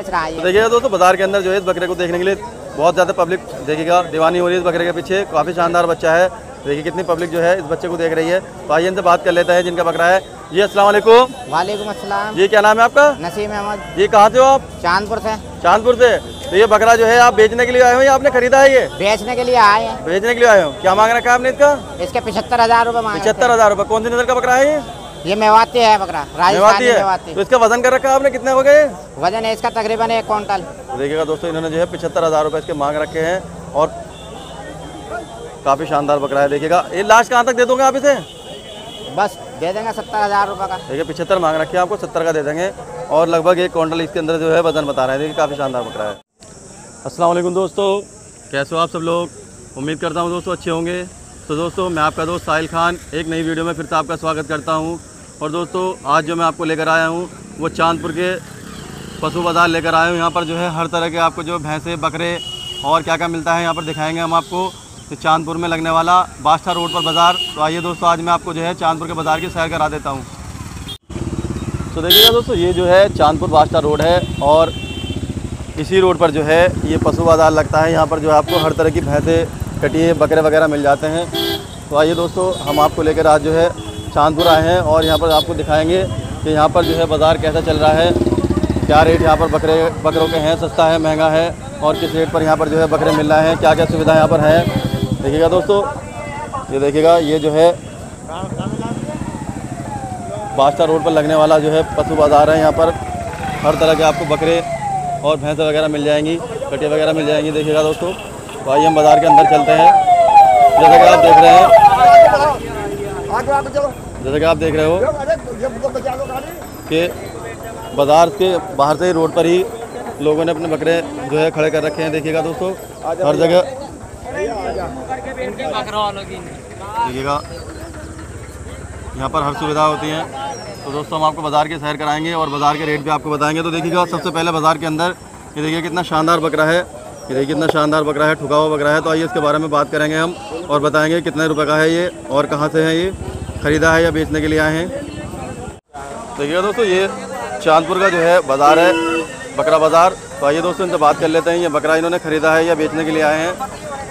देखिएगा दोस्तों बाजार के अंदर जो है इस बकरे को देखने के लिए बहुत ज़्यादा पब्लिक देखिएगा दीवानी हो रही है इस बकरे के पीछे। काफ़ी शानदार बच्चा है, देखिए कितनी पब्लिक जो है इस बच्चे को देख रही है। तो आइए इनसे बात कर लेते हैं जिनका बकरा है। जी अस्सलाम वालेकुम। वालेकुम अस्सलाम। जी क्या नाम है आपका? नसीम अहमद। जी कहाँ से हो आप? चांदपुर से। चांदपुर से। तो ये बकरा जो है आप बेचने के लिए आए हो या आपने खरीदा है? ये बेचने के लिए आए हैं। बेचने के लिए आए हो। क्या मांग रखा है आपने इसका? इसके 75,000 रुपये मांगे। 75,000 रुपये। कौन सी नस्ल का बकरा है ये मेवाती है बकरा, राजस्थानी मेवाती। तो इसका वजन कर रखा है आपने, कितने हो गए? वजन है इसका तकरीबन 1 क्विंटल। तो देखिएगा दोस्तों इन्होंने जो है 75,000 रुपये इसके मांग रखे हैं और काफ़ी शानदार बकरा है। देखिएगा ये लास्ट कहाँ तक दे दोगे आप इसे? बस दे देंगे 70,000 रुपये का। देखिए 75 मांग रखे हैं, आपको 70 का दे देंगे और लगभग 1 क्विंटल इसके अंदर जो है वजन बता रहे हैं। देखिए काफ़ी शानदार बकरा है। अस्सलाम वालेकुम दोस्तों, कैसे हो आप सब लोग? उम्मीद करता हूँ दोस्तों अच्छे होंगे। तो दोस्तों मैं आपका दोस्त साहिल खान एक नई वीडियो में फिर से आपका स्वागत करता हूँ। और दोस्तों आज जो मैं आपको लेकर आया हूँ वो चांदपुर के पशु बाज़ार लेकर आया हूँ। यहाँ पर जो है हर तरह के आपको जो भैंसे बकरे और क्या क्या मिलता है यहाँ पर दिखाएंगे हम आपको। तो चांदपुर में लगने वाला बादशाह रोड पर बाज़ार। तो आइए दोस्तों आज मैं आपको जो है चांदपुर के बाज़ार की सैर करा देता हूँ। तो देखिएगा दोस्तों ये जो है चांदपुर बादशाह रोड है और इसी रोड पर जो है ये पशु बाज़ार लगता है। यहाँ पर जो है आपको हर तरह की भैंसे कटिए बकरे वगैरह मिल जाते हैं। तो आइए दोस्तों हम आपको लेकर आज जो है चांदपुर आए हैं और यहाँ पर आपको दिखाएंगे कि यहाँ पर जो है बाज़ार कैसा चल रहा है, क्या रेट यहाँ पर बकरों के हैं, सस्ता है महंगा है और किस रेट पर यहाँ पर जो है बकरे मिल रहे हैं, क्या क्या सुविधा यहाँ पर है। देखिएगा दोस्तों ये देखिएगा ये जो है बादशाह रोड पर लगने वाला जो है पशु बाज़ार है। यहाँ पर हर तरह के आपको बकरे और भैंसें वगैरह मिल जाएंगी, कटिया वगैरह मिल जाएंगी। देखिएगा दोस्तों तो आइए हम बाज़ार के अंदर चलते हैं। जैसा कि आप देख रहे हैं कि बाज़ार के बाहर से ही रोड पर ही लोगों ने अपने बकरे जो है खड़े कर रखे हैं। देखिएगा दोस्तों हर जगह देखिएगा यहाँ पर हर सुविधा होती है। तो दोस्तों हम आपको बाज़ार की सैर कराएंगे और बाज़ार के रेट भी आपको बताएंगे। तो देखिएगा सबसे पहले बाज़ार के अंदर ये देखिए कितना शानदार बकरा है, ये देखिए कितना शानदार बकरा है, ठुका हुआ बकरा है। तो आइए इसके बारे में बात करेंगे हम और बताएंगे कितने रुपए का है ये और कहाँ से है, ये ख़रीदा है या बेचने के लिए आए हैं। देखिएगा दोस्तों ये चांदपुर का जो है बाज़ार है, बकरा बाज़ार। तो आइए दोस्तों इनसे बात कर लेते हैं ये बकरा इन्होंने ख़रीदा है या बेचने के लिए आए हैं।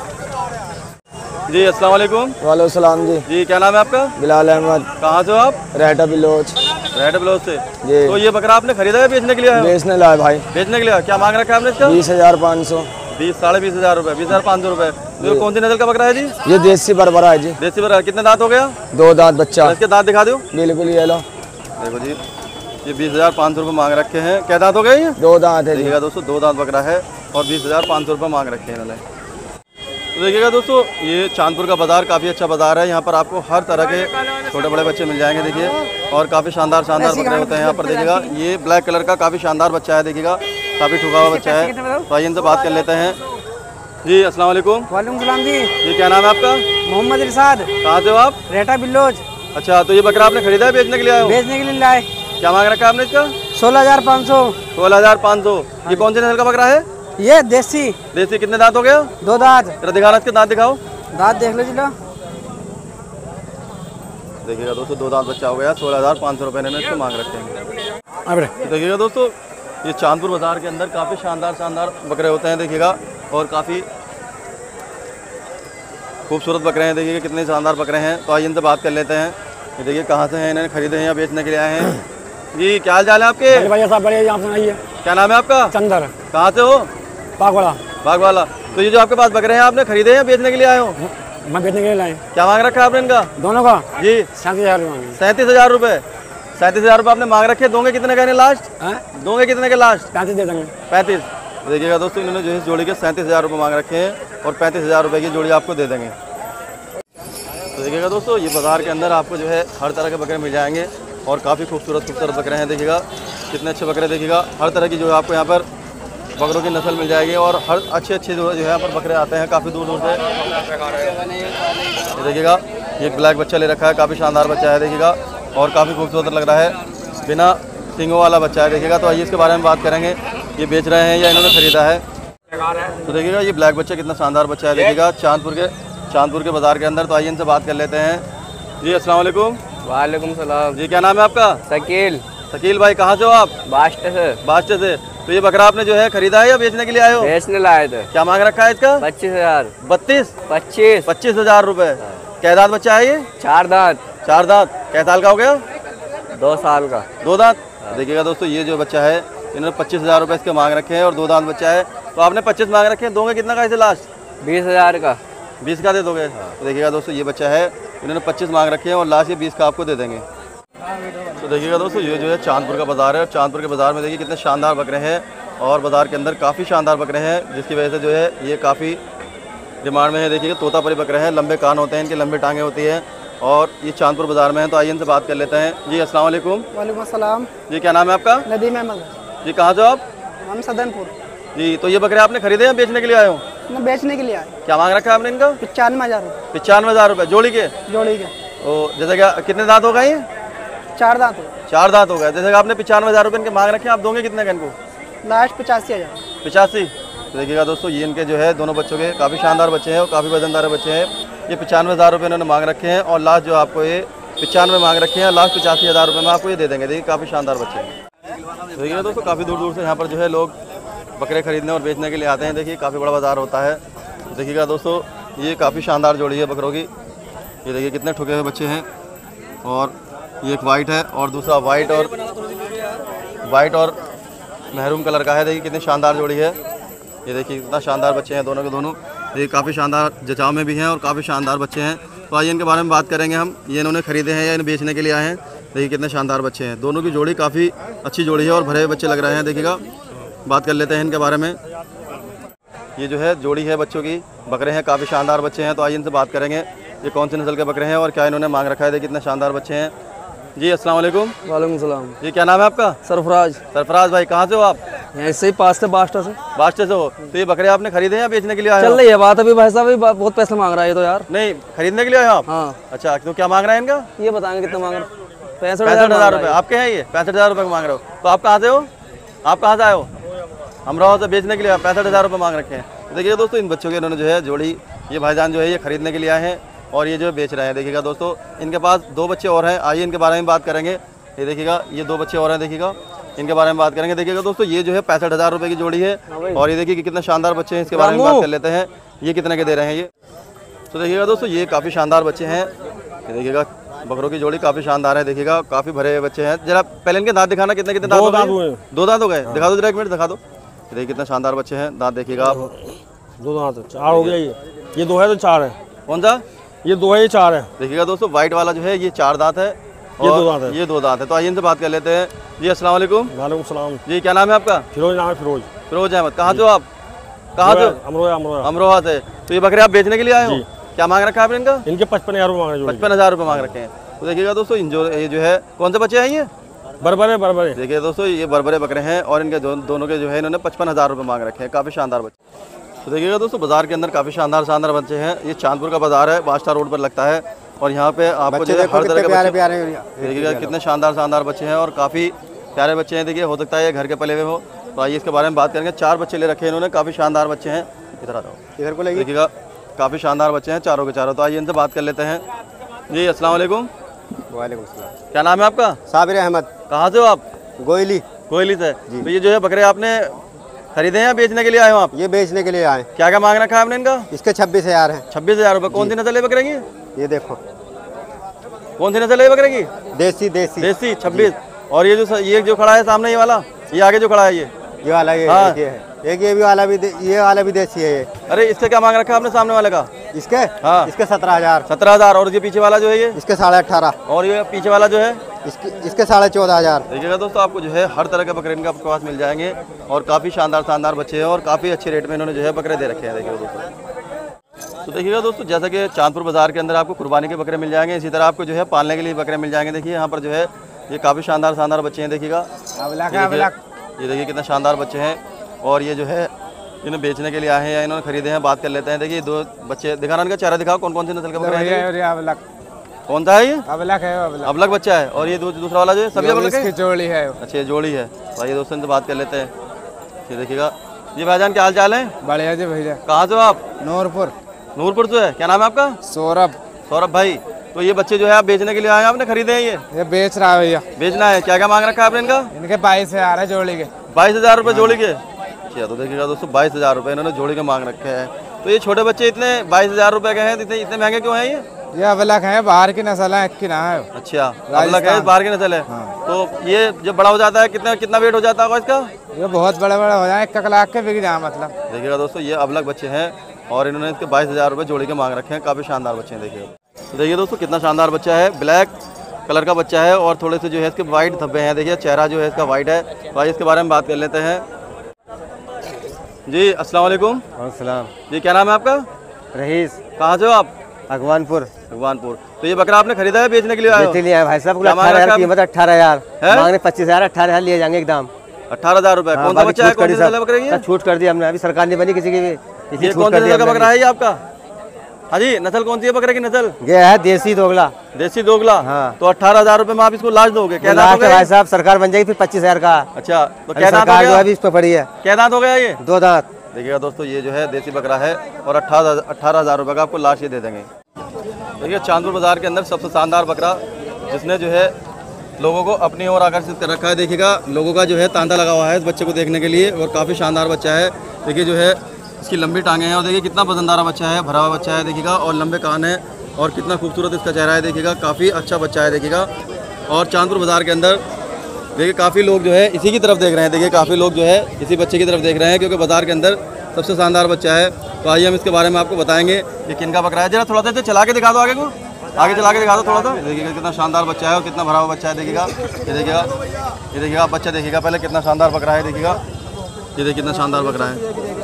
जी अस्सलाम वालेकुम। वालेकुम सलाम जी। जी क्या नाम है आपका? बिलाल अहमद। कहाँ से हो आप? रहटा बिलोच। रहटा बिलोच से जी। तो ये बकरा आपने खरीदा है बेचने के लिए आए? बेचने लाए भाई। बेचने के लिए। क्या मांग रखा है आपने इसका? 20,500। 20,500 रुपये, 20,500 रुपये। तो कौन सी नस्ल का बकरा है जी? ये देसी बरबरा है जी। देसी बकरा। कितने दांत हो गया? 2 दांत बच्चा। इसके दांत दिखा दो। बिल्कुल ये लो देखो जी ये 20,500 रुपये मांग रखे हैं। क्या दांत हो गए ये? 2 दांत है। देखिएगा दोस्तों 2 दांत बकरा है और 20,500 रुपये मांग रखे हैं इन्होंने। तो देखिएगा दोस्तों ये चांदपुर का बाज़ार काफ़ी अच्छा बाज़ार है। यहाँ पर आपको हर तरह के छोटे बड़े बच्चे मिल जाएंगे। देखिए और काफ़ी शानदार बकरे होते हैं यहाँ पर। देखिएगा ये ब्लैक कलर का काफ़ी शानदार बच्चा है, देखिएगा काफ़ी ठुका हुआ बच्चा है। तो आइए इनसे बात कर लेते हैं। जी अस्सलाम वालेकुम। वालेकुम सलाम जी। जी क्या नाम है आपका? मोहम्मद इरशाद। कहाँ से हो आप? रहटा बिल्लोज। अच्छा तो ये बकरा आपने खरीदा है बेचने के लिए आए हो? बेचने के लिए लाए। क्या मांग रखा है आपने इसका? 16,500। 16,500। ये कौन सी नस्ल का बकरा है? ये देसी। देसी। कितने दांत हो गया? 2 दांत। जरा दिखाना इसके दांत दिखाओ। दांत देख लो जी लो। देखिएगा दोस्तों 2 दांत बच्चा हो गया। 16,500 रुपये ने इसको मांग रखे हैं। देखिएगा दोस्तों ये चांदपुर बाज़ार के अंदर काफ़ी शानदार बकरे होते हैं। देखिएगा और काफ़ी खूबसूरत बकरे हैं। देखिए कितने शानदार बकरे हैं। तो आइए इनसे बात कर लेते हैं। ये देखिए कहाँ से हैं, इन्होंने खरीदे हैं या बेचने के लिए आए हैं। जी क्या हाल चाल है आपके? भैया साहब बढ़िया। यहाँ सुनाइए। क्या नाम है आपका? चंदर। कहाँ से हो? बागवाला। बागवाला। तो ये जो आपके पास बकरे हैं आपने खरीदे हैं बेचने के लिए आए हो? मैं बेचने के लिए लाए। क्या मांग रखा है आपने इनका? दोनों का जी 37,000 रुपये। 37,000 रुपये। 37,000 रुपये आपने मांग रखे। दोगे कितने का लास्ट? दोगे कितने के लास्ट? 35 दे देंगे। 35। देखिएगा दोस्तों इन्होंने जो है जोड़ी के 37,000 रुपये मांग रखे हैं और 35,000 रुपये की जोड़ी आपको दे देंगे। तो देखिएगा दोस्तों ये बाज़ार के अंदर आपको जो है हर तरह के बकरे मिल जाएंगे और काफ़ी खूबसूरत बकरे हैं। देखिएगा कितने अच्छे बकरे। देखिएगा हर तरह की जो है आपको यहाँ पर बकरों की नस्ल मिल जाएगी और हर अच्छे जो है यहाँ पर बकरे आते हैं काफ़ी दूर से। देखिएगा ये ब्लैक बच्चा ले रखा है, काफ़ी शानदार बच्चा है। देखिएगा और काफ़ी खूबसूरत लग रहा है, बिना सींगों वाला बच्चा है। देखिएगा तो आइए इसके बारे में बात करेंगे। ये बेच रहे हैं या इन्होंने ख़रीदा है। तो देखिएगा ये ब्लैक बच्चा कितना शानदार बच्चा है। देखिएगा चांदपुर के बाज़ार के अंदर। तो आइए इनसे बात कर लेते हैं। जी अस्सलाम वालेकुम। वालेकुम सलाम। जी क्या नाम है आपका? शकील। शकील भाई कहाँ से हो आप? बादशाह से। बादशाह से। तो ये बकरा आपने जो है खरीदा है या बेचने के लिए आए हो? बेचने लाए थे। क्या मांग रखा है इसका? 25,000। 25,000 रुपए। क्या दांत बच्चा है ये? 4 दांत। 4 दांत। कै साल का हो गया? 2 साल का। 2 दांत। देखिएगा दोस्तों, ये जो बच्चा है इन्होंने 25,000 रुपए इसके मांग रखे हैं और 2 दांत बच्चा है। तो आपने 25 मांग रखे हैं, दोगे कितना का इसे लास्ट? 20,000 का। 20 का दे दोगे? तो देखिएगा दोस्तों, ये बच्चा है इन्होंने 25 मांग रखे हैं और लास्ट ये 20 का आपको दे देंगे। तो देखिएगा दोस्तों, ये जो है चांदपुर का बाज़ार है और चांदपुर के बाज़ार में देखिए कितने शानदार बकरे हैं और बाज़ार के अंदर काफ़ी शानदार बकरे हैं, जिसकी वजह से जो है ये काफ़ी डिमांड में है। देखिए तोतापरी बकरे हैं, लंबे कान होते हैं, इनकी लंबी टांगें होती हैं और ये चांदपुर बाज़ार में है। तो आइए इनसे बात कर लेते हैं। जी अस्सलाम वालेकुम। वालेकुम अस्सलाम। जी क्या नाम है आपका? नदीम अहमद। जी कहाँ से हो आप? हम सदनपुर। जी तो ये बकरे आपने खरीदे हैं, बेचने के लिए आए हो? न बेचने के लिए आए। क्या मांग रखा है आपने इनका? 95,000 रुपये 95,000 रुपये जोड़ी के? जोड़ी के। तो जैसे क्या कितने दांत हो गए ये? 4 दांत हो। 4 दांत हो गए। जैसे कि आपने 95,000 रुपये इनके मांग रखे हैं, आप दोगे कितने का इनको? लास्ट 85,000। 85। तो देखिएगा दोस्तों, ये इनके जो है दोनों बच्चों के काफ़ी शानदार बच्चे हैं और काफ़ी वजनदार बच्चे हैं। ये 95,000 रुपये इन्होंने मांग रखे हैं और लास्ट जो आपको ये 95 मांग रखे हैं, लास्ट 85,000 रुपये में आपको ये दे देंगे। देखिए काफ़ी शानदार बच्चे हैं। तो देखिए दोस्तों, काफ़ी दूर दूर से यहाँ पर जो है लोग बकरे खरीदने और बेचने के लिए आते हैं। देखिए काफ़ी बड़ा बाज़ार होता है। देखिएगा दोस्तों, ये काफ़ी शानदार जोड़ी है बकरों की। ये देखिए कितने ठुके हुए बच्चे हैं और ये एक वाइट है और दूसरा वाइट और महरून कलर का है। देखिए कितनी शानदार जोड़ी है। ये देखिए कितना शानदार बच्चे हैं दोनों के दोनों। ये काफ़ी शानदार जचाव में भी हैं और काफ़ी शानदार बच्चे हैं। तो आइए इनके बारे में बात करेंगे हम। ये इन्होंने खरीदे हैं या इन्हें बेचने के लिए आए हैं। देखिए कितने शानदार बच्चे हैं। दोनों की जोड़ी काफ़ी अच्छी जोड़ी है और भरे हुए बच्चे लग रहे हैं। देखिएगा बात कर लेते हैं इनके बारे में। ये जो है जोड़ी है बच्चों की, बकरे हैं, काफ़ी शानदार बच्चे हैं। तो आइए इनसे बात करेंगे ये कौन से नस्ल के बकरे हैं और क्या इन्होंने मांग रखा है। देखिए कितने शानदार बच्चे हैं। जी अस्सलाम वालेकुम। वालेकुम सलाम। जी क्या नाम है आपका? सरफराज। सरफराज भाई, कहाँ से हो आप? ऐसे ही पास से बास्टा से। बास्टे से हो। तो ये बकरे आपने खरीदे हैं या बेचने के लिए आए हो? चल रही है बात अभी भाई साहब, बहुत पैसे मांग रहा है ये तो यार। नहीं, खरीदने के लिए आए हो आप? हाँ। अच्छा, तो क्या मांग रहे हैं इनका? ये बताएंगे कितना मांग रहा है? 65,000 रुपये आपके हैं ये? 65,000 रुपये मांग रहे हो। तो आप कहाँ से हो? आप कहाँ से आए हो? अमरोहा से बेचने के लिए 65,000 रुपये मांग रखे हैं। तो देखिए दोस्तों, इन बच्चों के इन्होंने जो है जोड़ी, ये भाईजान जो है ये खरीदने के लिए आए हैं और ये जो बेच रहे हैं। देखिएगा दोस्तों, इनके पास 2 बच्चे और हैं। आइए इनके बारे में बात करेंगे। ये देखिएगा, ये 2 बच्चे और हैं। देखिएगा इनके बारे में बात करेंगे। देखिएगा दोस्तों, ये जो है 65,000 रुपये की जोड़ी है और ये देखिए कि कितने शानदार बच्चे हैं। इसके बारे में बात कर लेते हैं, ये कितने के दे रहे हैं ये। तो देखिएगा दोस्तों, ये काफ़ी शानदार बच्चे हैं। ये देखिएगा बकरों की जोड़ी काफ़ी शानदार है। देखिएगा काफ़ी भरे हुए बच्चे हैं। जरा पहले इनके दांत दिखाना, कितने कितने दांत हुए? 2 दांत हो गए। दिखा दो जरा, 1 मिनट दिखा दो। देखिए कितने शानदार बच्चे हैं। दांत देखिएगा आप। 2 दांत 4 हो गया। ये 2 है तो 4 है। कौन सा? ये 2 है, ये 4 है। देखिएगा दोस्तों, वाइट वाला जो है ये 4 दांत है ये 2 दांत है। ये 2 दांत है। तो आइए इनसे बात कर लेते हैं। जी अस्सलाम वालेकुम। वालेकुम सलाम। जी क्या नाम है आपका? फिरोज नाम है, फिरोज। फिरोज अहमद। कहाँ से हो आप? कहाँ से? अमरोहा। अमरोहा से। तो ये बकरे आप बेचने के लिए आए हो? क्या मांग रखा है आपने इनका? इनके 55,000 रुपये मांग रहे हैं। 55,000 रुपये मांग रखे हैं। तो देखिएगा दोस्तों, ये जो है कौन से बच्चे हैं ये? बरबरे। देखिए दोस्तों, ये बरबरे बकरे हैं और इनके दोनों के जो है इन्होंने 55,000 रुपये मांग रखे हैं। काफ़ी शानदार बच्चे। तो देखिएगा दोस्तों, बाजार के अंदर काफ़ी शानदार बच्चे हैं। ये चांदपुर का बाजार है, बादशाह रोड पर लगता है और यहाँ पे आपको जो है हर तरह के बच्चे देखिएगा कितने शानदार बच्चे हैं और काफ़ी प्यारे बच्चे हैं। देखिए हो सकता है ये घर के पले हुए हो। तो आइए इसके बारे में बात करेंगे। 4 बच्चे ले रखे हैं इन्होंने, काफ़ी शानदार बच्चे हैं। इधर आ जाओ, इधर को देखिएगा काफ़ी शानदार बच्चे हैं चारों के चारों। तो आइए इनसे बात कर लेते हैं। जी अस्सलाम वालेकुम। वालेकुम सलाम। क्या नाम है आपका? साबिर अहमद। कहाँ से हो आप? गोयली से। तो ये जो है बकरे आपने खरीदे हैं या बेचने के लिए आए हो आप? ये बेचने के लिए आए। क्या क्या मांग रखा है आपने इनका? इसके 26,000 है। 26,000 रुपये। कौन सी नस्ल है बकरे की? ये देखो, कौन सी नस्ल है बकरे की? देसी। 26। और ये जो खड़ा है सामने, ये वाला, ये आगे जो खड़ा है ये वाला, ये हाँ। एक ये भी वाला भी, ये वाला भी देसी है ये। अरे इसका क्या मांग रखा है आपने सामने वाले का? इसके हाँ। इसके 17,000। 17,000। और ये पीछे वाला जो है ये? इसके 18,500। और ये पीछे वाला जो है इसके 14,500। देखिएगा दोस्तों, आपको जो है हर तरह के बकरे इनके आपके पास मिल जाएंगे और काफ़ी शानदार बच्चे हैं और काफ़ी अच्छे रेट में इन्होंने जो है बकरे दे रखे हैं। देखिए दोस्तों, तो देखिएगा दोस्तों, जैसा कि चांदपुर बाज़ार के अंदर आपको कुर्बानी के बकरे मिल जाएंगे, इसी तरह आपको जो है पालने के लिए बकरे मिल जाएंगे। देखिए यहाँ पर जो है ये काफ़ी शानदार बच्चे हैं। देखिएगा ये देखिए कितने शानदार बच्चे हैं और ये जो है इन्हें बेचने के लिए आए हैं या इन्होंने खरीदे हैं। बात कर लेते हैं। देखिए 2 बच्चे दिखाना, इनका चेहरा दिखाओ, कौन सी नस्ल के बकरे हैं? कौन सा है ये? अबलक बच्चा है। और ये दूसरा वाला जो है सभी अबलक है? जोड़ी है। अच्छा, ये जोड़ी है। तो आइए दोस्तों इनसे बात कर लेते हैं। ये देखिएगा। जी भाईजान क्या हाल चाल है? बढ़िया जी भैया। कहाँ से हो आप? नूरपुर से है। क्या नाम है आपका? सौरभ भाई। तो ये बच्चे जो है आप बेचने के लिए आए हैं, आपने खरीदे हैं? ये बेच रहा है भैया। बेचना है। क्या क्या मांग रखा है आपने इनका? इनके 22,000 है जोड़ी के। 22,000 रुपये जोड़ी के। अच्छा, तो देखिएगा दोस्तों 22,000 रुपये इन्होंने जोड़ी के मांग रखे हैं। तो ये छोटे बच्चे इतने 22,000 रुपये के हैं, इतने महंगे क्यों हैं ये अबलक है, बाहर की नस्ल है, एक की ना है। अच्छा, अबलक है, बाहर की नस्ल है। तो ये जब बड़ा हो जाता है कितना वेट हो जाता होगा इसका? ये बहुत बड़े बड़े हो जाए, 1 लाख के बिक जाए मतलब। देखिएगा दोस्तों ये अबलक बच्चे हैं और इन्होंने इसके 22,000 रुपये जोड़ी के मांग रखे हैं। काफ़ी शानदार बच्चे हैं। देखिए तो देखिए दोस्तों कितना शानदार बच्चा है, ब्लैक कलर का बच्चा है और थोड़े से जो है इसके वाइट धब्बे हैं। देखिए चेहरा जो है इसका वाइट है। भाई इसके बारे में बात कर लेते हैं। जी अस्सलाम वालेकुम। सलाम। जी क्या नाम है आपका? रहीस। कहाँ से हो आप? भगवानपुर। भगवानपुर। तो ये बकरा आपने खरीदा है, बेचने के लिए आए हो? बेचने लिया भाई साहब, क्या मांग रखा है? कीमत 18,000 है? मांगने 25,000, 18,000 लिए जाएंगे एकदम। 18,000 रुपये। कौन सा बच्चा है? कौन सी नस्ल है बकरे की? छूट कर दी हमने, अभी सरकार ने बनी किसी की भी। ये कौन सी नस्ल का बकरा है ये आपका? हाँ जी, नस्ल कौन सी है बकरे की नस्ल? ये है देसी दोगला। देसी दोगला। हाँ। तो 18,000 रुपये में आप इसको लाश दोगे? क्या दांत लाख हो गया? भाई साहब सरकार बन जाएगी फिर 25,000 का। अच्छा, तो अभी क्या दांत हो सरकार जो गया? अभी इस पे पड़ी है। क्या दांत हो गया ये? 2 दांत। देखिएगा दोस्तों ये जो है देसी बकरा है और 18,000 रुपये का आपको लाश ये दे देंगे। देखिए चांदपुर बाजार के अंदर सबसे शानदार बकरा जिसने जो है लोगों को अपनी ओर आकर्षित कर रखा है। देखिएगा लोगों का जो है तांता लगा हुआ है इस बच्चे को देखने के लिए और काफ़ी शानदार बच्चा है। देखिए जो है इसकी लंबी टांगें हैं और देखिए कितना वजनदार बच्चा है, भरा हुआ बच्चा है। देखिएगा और लंबे कान है और कितना खूबसूरत इसका चेहरा है। देखिएगा काफ़ी अच्छा बच्चा है। देखिएगा और चांदपुर बाज़ार के अंदर देखिए काफ़ी लोग जो है इसी की तरफ देख रहे हैं। देखिए काफ़ी लोग जो है इसी बच्चे की तरफ देख रहे हैं क्योंकि बाज़ार के अंदर सबसे शानदार बच्चा है। तो आइए हम इसके बारे में आपको बताएंगे कि किनका बकरा है। जरा थोड़ा सा चला के दिखा दो, आगे को आगे चला के दिखा दो थोड़ा सा। देखिएगा कितना शानदार बच्चा है और कितना भरा हुआ बच्चा है। देखिएगा ये देखिएगा बच्चा देखिएगा पहले कितना शानदार बकरा है। देखिएगा ये देखिए कितना शानदार बकरा है।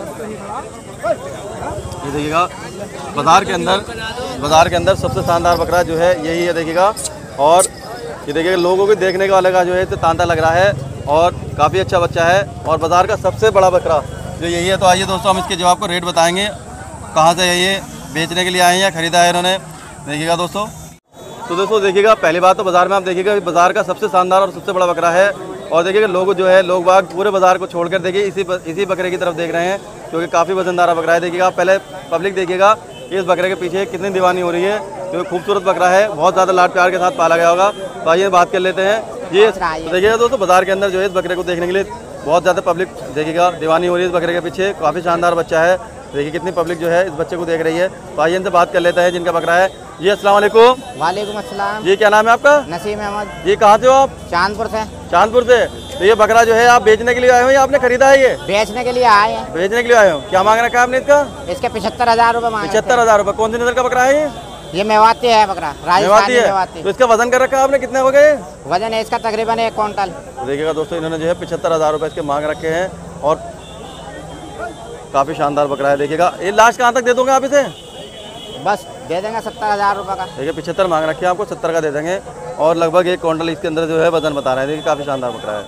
ये देखिएगा बाज़ार के अंदर सबसे शानदार बकरा जो है यही है। देखिएगा और ये देखिएगा लोगों को देखने वाले का जो है तो तांता लग रहा है और काफ़ी अच्छा बच्चा है और बाज़ार का सबसे बड़ा बकरा जो यही है। तो आइए दोस्तों हम इसके जवाब को रेट बताएंगे, कहाँ से है ये, बेचने के लिए आए हैं या ख़रीदा है इन्होंने। देखिएगा दोस्तों तो दोस्तों देखिएगा पहली बात तो बाज़ार में आप देखिएगा बाज़ार का सबसे शानदार और सबसे बड़ा बकरा है। और देखिएगा लोग जो है लोग बाग पूरे बाज़ार को छोड़कर देखिए इसी बकरे की तरफ देख रहे हैं क्योंकि काफ़ी वजनदार बकरा है। देखिएगा पहले पब्लिक देखिएगा इस बकरे के पीछे कितनी दीवानी हो रही है क्योंकि खूबसूरत बकरा है, बहुत ज़्यादा लाड प्यार के साथ पाला गया होगा। तो आइए बात कर लेते हैं जी। तो देखिएगा दोस्तों बाज़ार के अंदर जो है इस बकरे को देखने के लिए बहुत ज़्यादा पब्लिक देखिएगा दीवानी हो रही है इस बकरे के पीछे। काफ़ी शानदार बच्चा है। देखिए कितनी पब्लिक जो है इस बच्चे को देख रही है। तो आइए इनसे बात कर लेते हैं जिनका बकरा है। जी अस्सलाम वालेकुम। वालेकुम अस्सलाम। जी क्या नाम है आपका? नसीम अहमद। जी कहाँ से हो आप? चांदपुर से। चांदपुर से। तो ये बकरा जो है आप बेचने के लिए आए हो या आपने खरीदा है? ये बेचने के लिए आए हैं। बेचने के लिए आए हो। क्या मांग रखा है आपने इसका? इसके 75,000 रुपये मांगे। 75,000 रुपये। कौन सी नस्ल का बकरा है ये? ये मेवाती है बकरा, मेवाती है। मेवाती। तो इसका वजन कर रखा है आपने, कितने हो गए? वजन है इसका तकरीबन 1 क्विंटल। तो देखिएगा दोस्तों इन्होंने जो है 75,000 रुपये इसके मांग रखे हैं और काफ़ी शानदार बकरा है। देखिएगा ये लास्ट कहाँ तक दे दोगे आप इसे? बस दे देंगे 70,000 रुपये का। देखिए 75 मांग रखे हैं, आपको 70 का दे देंगे और लगभग 1 क्विंटल इसके अंदर जो है वजन बता रहे हैं। देखिए काफ़ी शानदार बकरा है।